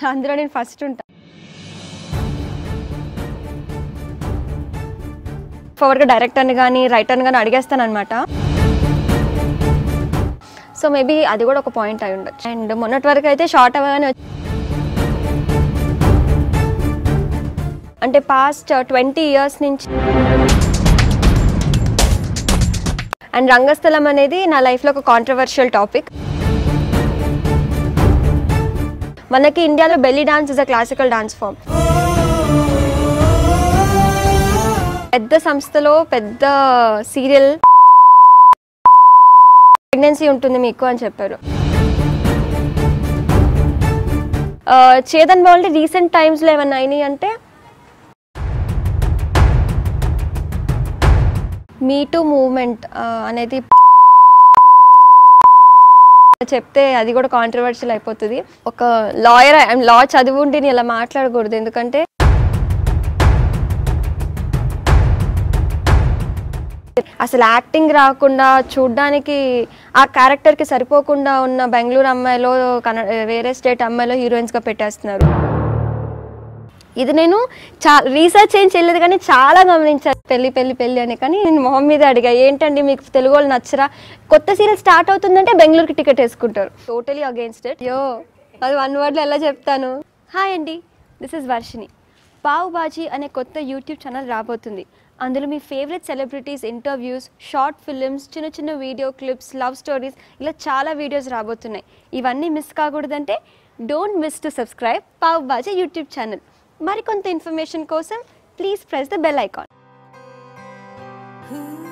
అందులో నేను ఫస్ట్ ఉంటా. ఫోర్గా డైరెక్టర్ని కానీ రైటర్ని కానీ అడిగేస్తాను అనమాట. సో మేబీ అది కూడా ఒక పాయింట్ అయి ఉండొచ్చు. అండ్ మొన్నటి వరకు అయితే షార్ట్ అవ్వగానే అంటే పాస్ట్ 20 years నుంచి. అండ్ రంగస్థలం అనేది నా లైఫ్లో ఒక కాంట్రవర్షియల్ టాపిక్. మనకి ఇండియాలో belly dance is a classical dance form. పెద్ద సంస్థలో పెద్ద సీరియల్ ప్రెగ్నెన్సీ ఉంటుంది మీకు అని చెప్పారు. చేతన్ బాగుంటే రీసెంట్ టైమ్స్లో ఏమన్నా అయినాయి అంటే మీటూ మూవ్మెంట్ అనేది చెప్తే అది కూడా కాంట్రవర్షియల్ అయిపోతుంది. ఒక లాయర్ లా చదివి ఉండి నేను ఇలా మాట్లాడకూడదు, ఎందుకంటే అసలు యాక్టింగ్ రాకుండా చూడ్డానికి ఆ క్యారెక్టర్కి సరిపోకుండా ఉన్న బెంగళూరు అమ్మాయిలో వేరే స్టేట్ అమ్మాయిలో హీరోయిన్స్గా పెట్టేస్తున్నారు. ఇది నేను రీసెర్చ్ ఏం చేయలేదు కానీ చాలా గమనించాను, పెళ్ళి పెళ్ళి పెళ్ళి అని. కానీ నేను మొహం మీద అడిగా, ఏంటండి మీకు తెలుగు వాళ్ళు నచ్చరా? కొత్త సీరియల్ స్టార్ట్ అవుతుందంటే బెంగళూరుకి టికెట్ వేసుకుంటారు. Totally against it. యో అది 1 wordలో ఎలా చెప్తాను? హాయ్ అండి, దిస్ ఇస్ వర్షిని. పావ్ బాజీ అనే కొత్త యూట్యూబ్ ఛానల్ రాబోతుంది. అందులో మీ favourite celebrities interviews, short films, చిన్న చిన్న వీడియో క్లిప్స్, లవ్ స్టోరీస్, ఇలా చాలా వీడియోస్ రాబోతున్నాయి. ఇవన్నీ మిస్ కాకూడదంటే don't miss to subscribe pav bhaji YouTube channel. మరికొంత ఇన్ఫర్మేషన్ కోసం please press the bell icon.